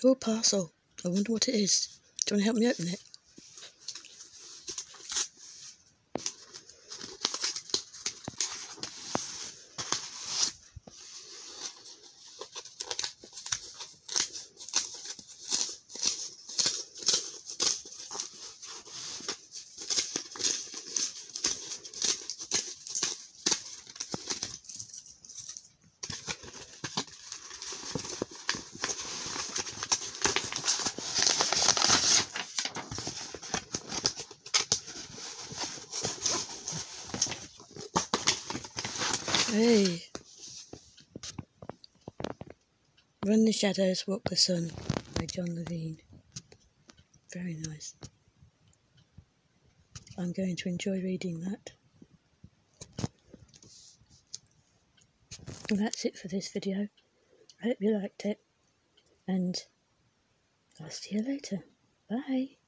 Oh, parcel. I wonder what it is. Do you want to help me open it? Hey. Run the Shadows, Walk the Sun by John Levine. Very nice. I'm going to enjoy reading that. And that's it for this video. I hope you liked it. And I'll see you later. Bye.